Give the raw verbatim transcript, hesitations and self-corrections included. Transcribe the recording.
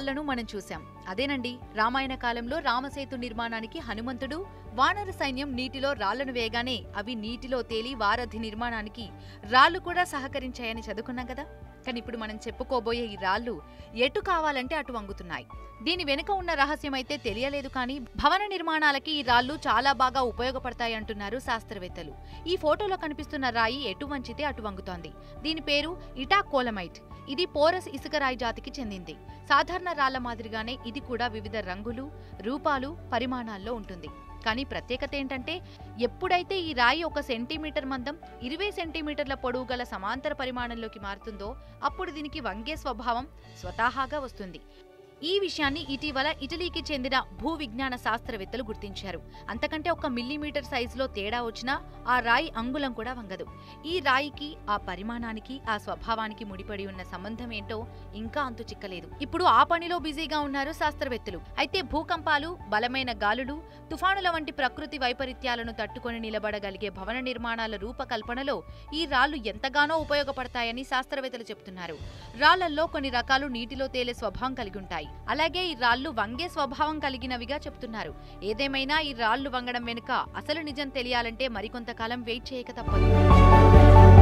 రాళ్లను మనం చూసాం. అదేనండి, రామాయణ కాలంలో రామసేతు నిర్మాణానికి హనుమంతుడు, వానర సైన్యం నీటిలో రాళ్లను వేయగానే అవి నీటిలో తేలి వారధి నిర్మాణానికి రాళ్లు కూడా సహకరించాయని చదువుకున్నాం కదా. కానీ ఇప్పుడు మనం చెప్పుకోబోయే ఈ రాళ్లు ఎటు కావాలంటే అటు వంగుతున్నాయి. దీని వెనుక ఉన్న రహస్యమైతే తెలియలేదు, కానీ భవన నిర్మాణాలకి ఈ రాళ్లు చాలా బాగా ఉపయోగపడతాయి అంటున్నారు శాస్త్రవేత్తలు. ఈ ఫోటోలో కనిపిస్తున్న రాయి ఎటు వంచితే అటు వంగుతోంది. దీని పేరు ఇటాకోలమైట్. ఇది పోరస్ ఇసుక రాయి జాతికి చెందింది. సాధారణ రాళ్ల మాదిరిగానే ఇది కూడా వివిధ రంగులు, రూపాలు, పరిమాణాల్లో ఉంటుంది. కానీ ప్రత్యేకత ఏంటంటే, ఎప్పుడైతే ఈ రాయి ఒక సెంటీమీటర్ మందం, ఇరవై సెంటీమీటర్ల పొడవు గల సమాంతర పరిమాణంలోకి మారుతుందో అప్పుడు దీనికి వంగే స్వభావం స్వతహాగా వస్తుంది. ఈ విషయాన్ని ఇటీవల ఇటలీకి చెందిన భూ విజ్ఞాన శాస్త్రవేత్తలు గుర్తించారు. అంతకంటే ఒక మిల్లీమీటర్ సైజులో తేడా వచ్చినా ఆ రాయి అంగుళం కూడా వంగదు. ఈ రాయికి, ఆ పరిమాణానికి, ఆ స్వభావానికి ముడిపడి ఉన్న సంబంధం ఏంటో ఇంకా అంతు చిక్కలేదు. ఇప్పుడు ఆ పనిలో బిజీగా ఉన్నారు శాస్త్రవేత్తలు. అయితే భూకంపాలు, బలమైన గాలులు, తుఫానుల వంటి ప్రకృతి వైపరీత్యాలను తట్టుకొని నిలబడగలిగే భవన నిర్మాణాల రూపకల్పనలో ఈ రాళ్లు ఎంతగానో ఉపయోగపడతాయని శాస్త్రవేత్తలు చెబుతున్నారు. రాళ్లల్లో కొన్ని రకాలు నీటిలో తేలే స్వభావం కలిగి ఉంటాయి. అలాగే ఈ రాళ్లు వంగే స్వభావం కలిగినవిగా చెప్తున్నారు. ఏదేమైనా ఈ రాళ్లు వంగడం వెనుక అసలు నిజం తెలియాలంటే మరికొంతకాలం వెయిట్ చేయక తప్పదు.